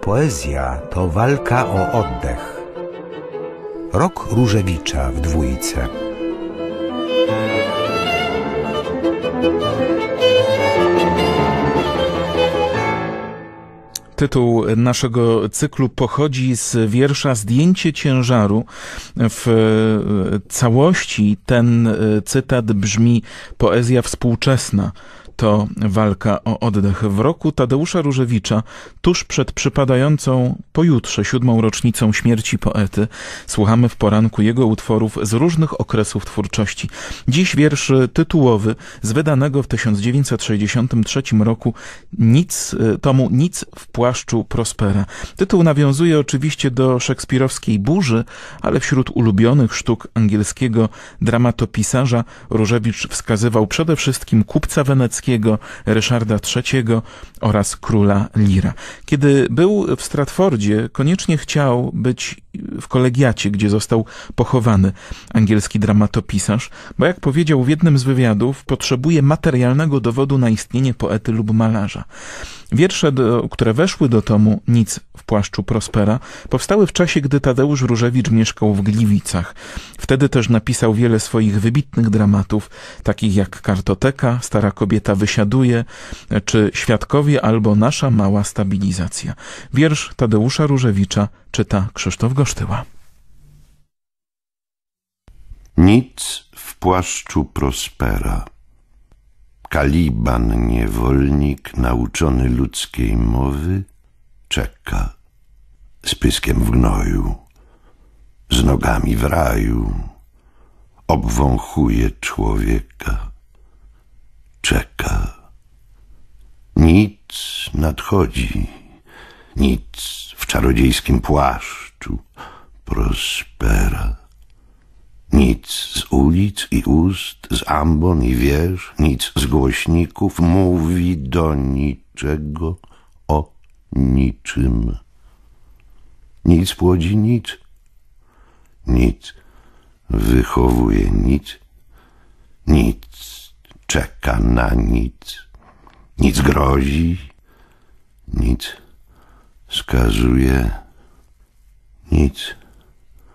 Poezja to walka o oddech. Rok Różewicza w dwójce. Tytuł naszego cyklu pochodzi z wiersza Zdjęcie ciężaru. W całości ten cytat brzmi: poezja współczesna to walka o oddech. W roku Tadeusza Różewicza, tuż przed przypadającą pojutrze 7. rocznicą śmierci poety, słuchamy w poranku jego utworów z różnych okresów twórczości. Dziś wiersz tytułowy z wydanego w 1963 roku tomu Nic w płaszczu Prospera. Tytuł nawiązuje oczywiście do szekspirowskiej Burzy, ale wśród ulubionych sztuk angielskiego dramatopisarza Różewicz wskazywał przede wszystkim Kupca Weneckiego, Ryszarda III oraz Króla Lira. Kiedy był w Stratfordzie, koniecznie chciał być w kolegiacie, gdzie został pochowany angielski dramatopisarz, bo jak powiedział w jednym z wywiadów, potrzebuje materialnego dowodu na istnienie poety lub malarza. Wiersze, które weszły do tomu Nic w płaszczu Prospera, powstały w czasie, gdy Tadeusz Różewicz mieszkał w Gliwicach. Wtedy też napisał wiele swoich wybitnych dramatów, takich jak Kartoteka, Stara kobieta wysiaduje, czy Świadkowie albo Nasza mała stabilizacja. Wiersz Tadeusza Różewicza czyta Krzysztof Gosztyła. Nic w płaszczu Prospera. Kaliban, niewolnik, nauczony ludzkiej mowy, czeka z pyskiem w gnoju, z nogami w raju, obwąchuje człowieka, czeka. Nic nadchodzi, nic w czarodziejskim płaszczu Prospera. Nic z ulic i ust, z ambon i wież, nic z głośników mówi do niczego o niczym. Nic płodzi nic, nic wychowuje nic, nic czeka na nic, nic grozi, nic skazuje, nic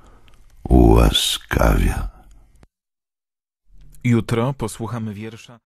ułaskawia. Jutro posłuchamy wiersza